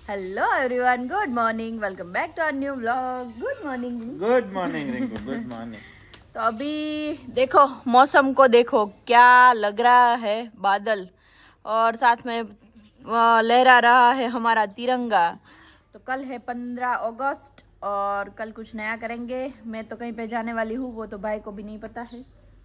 Hello everyone, good morning, welcome back to our new vlog. Good morning. Good morning Rinku, good morning. तो अभी देखो मौसम को, देखो क्या लग रहा है, बादल और साथ में लहरा रहा है हमारा तिरंगा। तो कल है 15 अगस्त और कल कुछ नया करेंगे। मैं तो कहीं पे जाने वाली हूँ, वो तो भाई को भी नहीं पता है।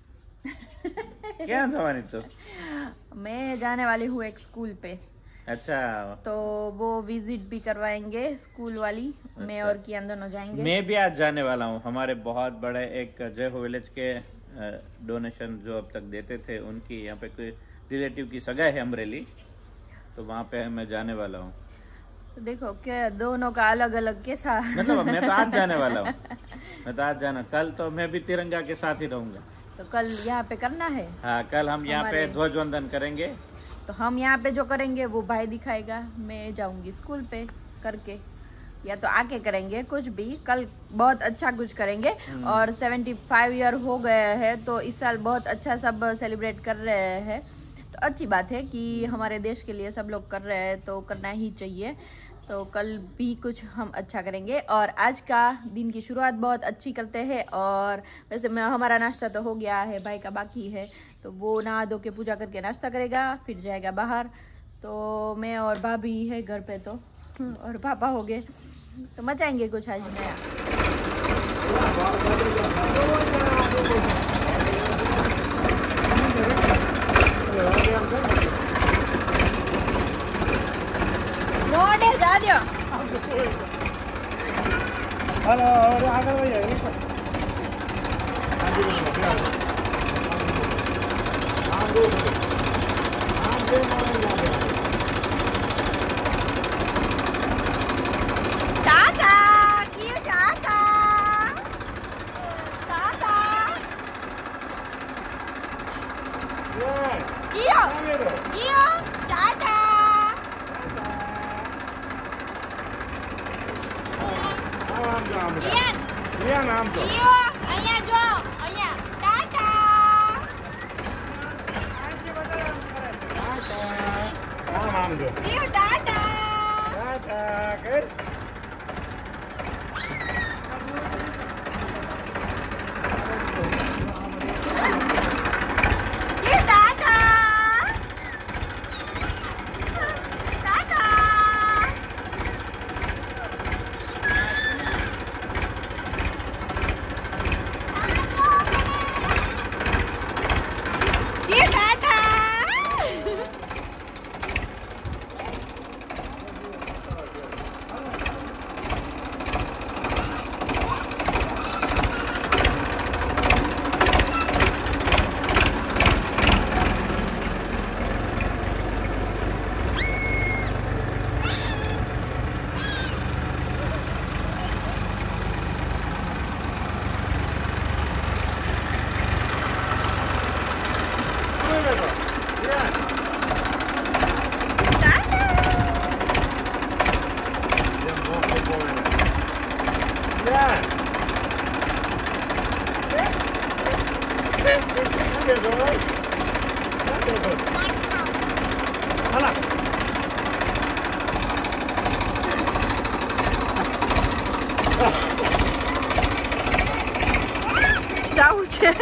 क्या जवानी तो मैं जाने वाली हूँ एक स्कूल पे। अच्छा, तो वो विजिट भी करवाएंगे स्कूल वाली। अच्छा। मैं और कियान दोनों जाएंगे। मैं भी आज जाने वाला हूँ। हमारे बहुत बड़े एक जय हो विलेज के डोनेशन जो अब तक देते थे, उनकी यहाँ पे कोई रिलेटिव की सगाई है अमरेली, तो वहाँ पे मैं जाने वाला हूँ। तो देखो क्या दोनों का अलग अलग कैसा मतलब मैं तो आज जाने वाला हूँ। मैं तो आज जाना, कल तो मैं भी तिरंगा के साथ ही रहूंगा। तो कल यहाँ पे करना है। हाँ, कल हम यहाँ पे ध्वजवंदन करेंगे। तो हम यहाँ पे जो करेंगे वो भाई दिखाएगा, मैं जाऊंगी स्कूल पे करके, या तो आके करेंगे कुछ भी। कल बहुत अच्छा कुछ करेंगे। और 75 ईयर हो गए हैं, तो इस साल बहुत अच्छा सब सेलिब्रेट कर रहे हैं। तो अच्छी बात है कि हमारे देश के लिए सब लोग कर रहे हैं, तो करना ही चाहिए। तो कल भी कुछ हम अच्छा करेंगे। और आज का दिन की शुरुआत बहुत अच्छी करते हैं। और वैसे हमारा नाश्ता तो हो गया है, भाई का बाकी है। तो वो नहा धो के पूजा करके नाश्ता करेगा, फिर जाएगा बाहर। तो मैं और भाभी है घर पे, तो और पापा हो गए, तो मचाएंगे कुछ आज नया। मोड़े जा दियो। हेलो, और आगे भैया टाटा कियो, टाटा टाटा कियो कियो, टाटा। कियान नाम तो कियो, અહીંયા જો, અહીંયા टाटा। नाम दो कियो टाटा। कियो टाटा टाटा। कियो टाटा। જાવું છે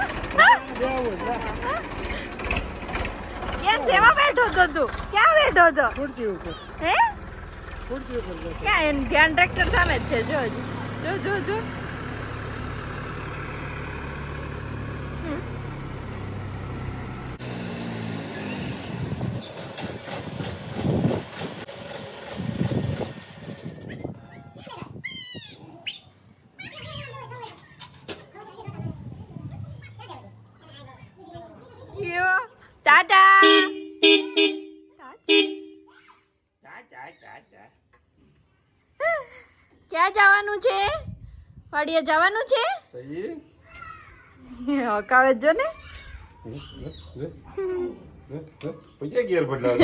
ક્યાં સેવા બેઠો તો તું? ક્યાં બેઠો તો? खुर्ची ऊपर હે खुर्ची ऊपर ક્યાં? એનું ધ્યાન ટ્રેક્ટર સામે જ છે, જો જો જો જો। ક્યો ટાટા ક્યાં જવાનું છે? વાડીએ જવાનું છે? હકાવે જો ને। પછી ગેર બદલાવ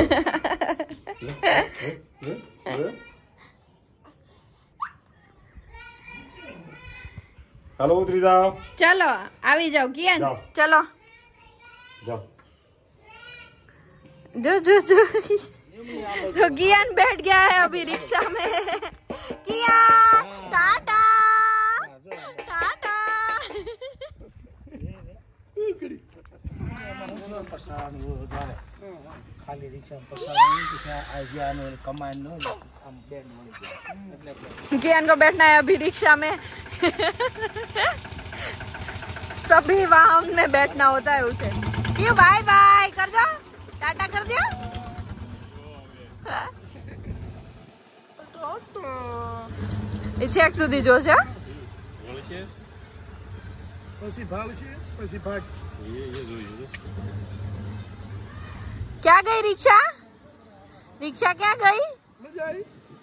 हेलो उतरी जाओ चलो આવી જાઓ કિયાન, જાઓ। ચલો जाओ જો જો જો। तो कियान बैठ गया है अभी रिक्शा में। कियान टाटा टाटा। खाली रिक्शा कियान को बैठना है अभी रिक्शा में। सभी वाहन में बैठना होता है उसे। क्यों बाय बाय कर दो, टाटा कर दिया। छेक सुधी जो છે પછી ભાવ છે પછી ભાગ क्या गई रिक्शा? रिक्शा क्या गई? મજા આવી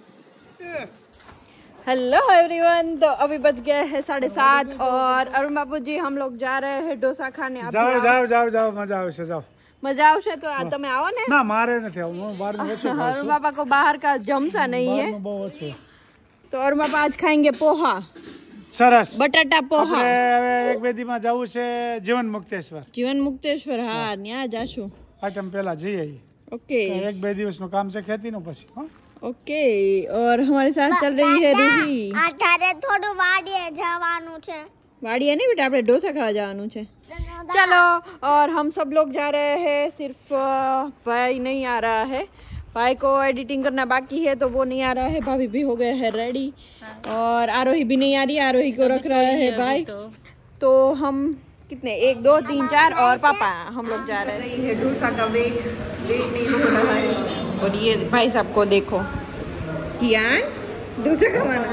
हेलो एवरीवन। तो अभी बज गए हैं 7:30 और अरुण बाबू जी हम लोग जा रहे हैं डोसा खाने। आप જાઓ भी आओ? જાઓ જાઓ જાઓ મજા આવશે જાઓ मजा આવશે तो આ તમે આવો ને। ના મારે નથી આવું હું બહાર નું ઓછું ખાઉં अरुण છું पापा को बाहर का जमता नहीं है બહારનું બહુ ઓછું तो अरुण पापा आज खाएंगे पोहा, સરસ बटाटा पोहा। આપણે હવે એક બે દીમાં જવું છે જીવન મુક્તેશ્વર जीवन मुक्तेश्वर हाँ न्या जाशु। આઈટમ પહેલા જઈએ ओके એક બે દિવસનું કામ છે ખેતીનું પછી હો ओके। और हमारे साथ चल रही है रूही। અત્યારે થોડું વાડીએ જવાનું છે। वाड़िया नहीं बेटा આપણે डोसा खावा जावानुं छे। चलो और हम सब लोग जा रहे हैं, सिर्फ भाई नहीं आ रहा है। भाई को एडिटिंग करना बाकी है तो वो नहीं आ रहा है। भाभी भी हो गए हैं रेडी और आरोही भी नहीं आ रही है। आरोही को रख रहा है भाई। तो हम कितने 1 2 3 4 और पापा हम लोग जा रहे हैं। डोसा का वेट नहीं हो रहा है। और ये भाई साहब को देखो, किया डोसा खावाना।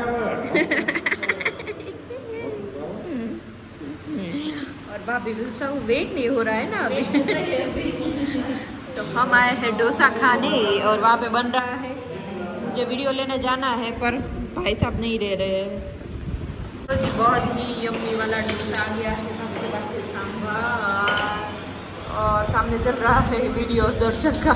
और भाभी भी सब वेट नहीं हो रहा है ना अभी। तो हम आए हैं डोसा खाने और वहाँ पे बन रहा है। मुझे वीडियो लेने जाना है पर भाई साहब नहीं रह रहे हैं। तो जी बहुत ही यम्मी वाला डोसा आ गया है। आपके पास सांभर और सामने चल रहा है वीडियो दर्शक का।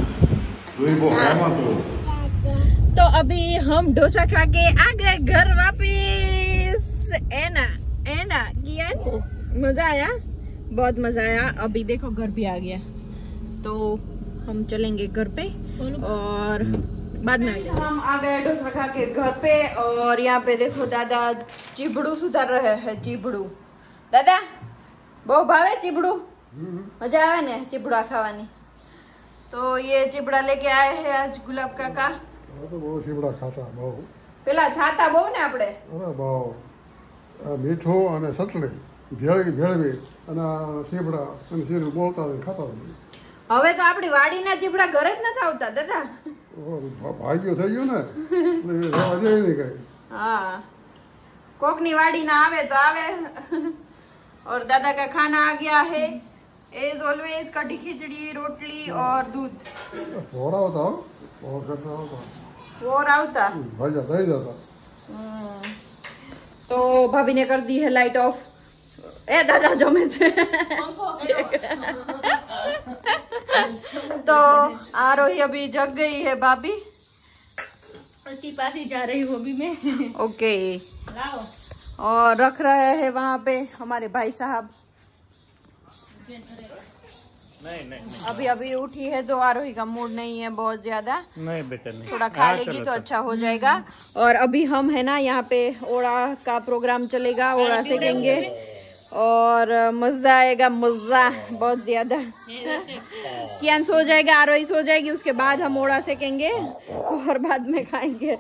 तो अभी हम डोसा खा के आ गए घर वापिस। एना एना किया मजा आया, बहुत मजा आया। अभी देखो घर भी आ गया तो हम चलेंगे घर पे और बाद में हम आ गए डोसा खा के घर पे। और यहाँ पे देखो दादा चीबड़ू सुधार रहे हैं। चीबड़ू दादा बहु भावे चीबड़ू, मजा आवे ने चीबड़ा खावानी। तो ये चिबड़ा लेके आए हैं आज गुलाब काका। તો બહુ ચીબડા ખાતા બહુ પેલા છાતા બહુ ને આપણે અરે બહુ મીઠું અને ચટણી ભેળવી અને ચીબડા અને શીરું બોલતા ખાતા હવે તો આપણી વાડીના ચીબડા ઘરે જ નથી આવતા દાદા। ભાગ્યો થઈ ગયો ને રહેવા દે નહીં કઈ। हाँ कोकनी वाड़ी ना आवे तो आवे। और दादा का खाना आ गया है एज ऑलवेज कढ़ी खिचड़ी रोटली और दूध। પોરા આવતા પોર કરતા આવતા वो रावता ભાજા થઈ જતા। तो भाभी ने कर दी है लाइट ऑफ। ए दादा जमे छे। तो आरोही अभी जग गई है भाभी, उसकी पास ही जा रही हूँ अभी मैं। ओके और रख रहे हैं वहाँ पे हमारे भाई साहब। नहीं अभी अभी उठी है तो आरोही का मूड नहीं है बहुत ज्यादा। नहीं बेटा नहीं, थोड़ा खा लेगी तो अच्छा हो जाएगा। और अभी हम है ना यहाँ पे ओड़ा का प्रोग्राम चलेगा, ओड़ा सेकेंगे और मजा आएगा, मजा बहुत ज्यादा। कियान सो जाएगा, आरोही सो जाएगी, उसके बाद हम ओड़ा सेकेंगे और बाद में खाएंगे।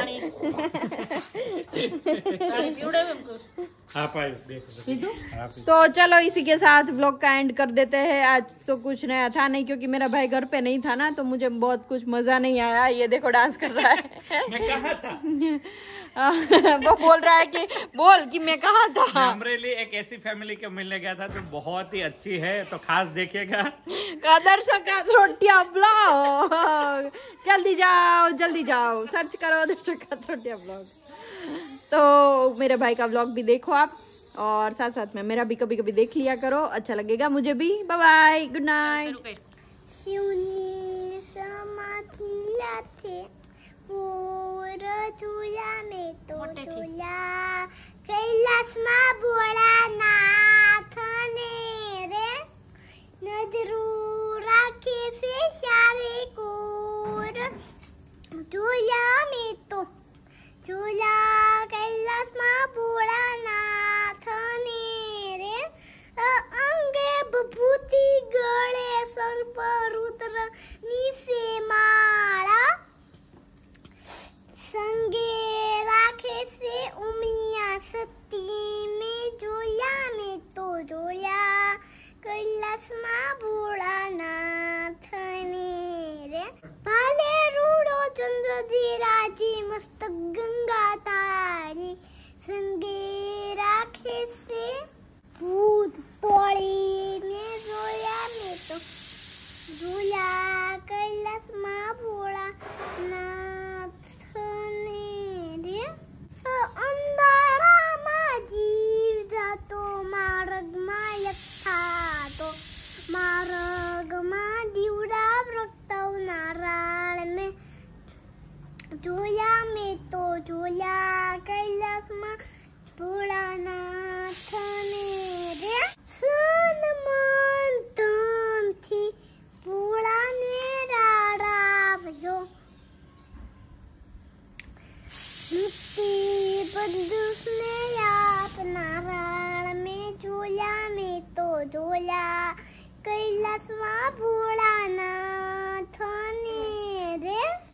तो चलो इसी के साथ व्लॉग का एंड कर देते हैं। आज तो कुछ नया था नहीं क्योंकि मेरा भाई घर पे नहीं था ना, तो मुझे बहुत कुछ मजा नहीं आया। ये देखो डांस कर रहा है। मैं कहा था वो बोल रहा है कि बोल कि मैं कहा था। अमरेली एक ऐसी फैमिली को मिलने गया था जो बहुत ही अच्छी है, तो खास देखिएगा। दर्शक रोटियां ब्लॉग जल्दी जाओ सर्च करो दर्शक रोटियां ब्लॉग। तो मेरे भाई का ब्लॉग भी देखो आप और साथ साथ में मेरा भी कभी कभी देख लिया करो, अच्छा लगेगा मुझे भी। Bye bye, good night. શિવની સમાધિયાથી પૂર ઝૂલા મેં તો ઝૂલા કૈલાસમાં ભોળાનાથને રે નજરું રાખે છે સારે કોઈ से उमिया सती में तो जोया कैलासમાં ભોળાનાથ ને રે ભાલે રૂડો ચંદ્રજી રાજી મસ્ત ગંગા તારી સંગે રાખે છે ભૂત તોડીને જોયા મેં તો જોયા કૈલાસમાં ભોળાનાથ ને રે અંધારામાં જીવ જાતો માર્ગમાં યથાતો માર્ગમાં દીવડા પ્રગટાવનાર મેં જોયા કૈલાસમાં ભોળાનાથ ને રે સન્માન ધનથી ભોળાને રાડાવજો મુક્તિ બધું આપનાર મેં જોયા કૈલાસમાં ભોળાનાથ ને રે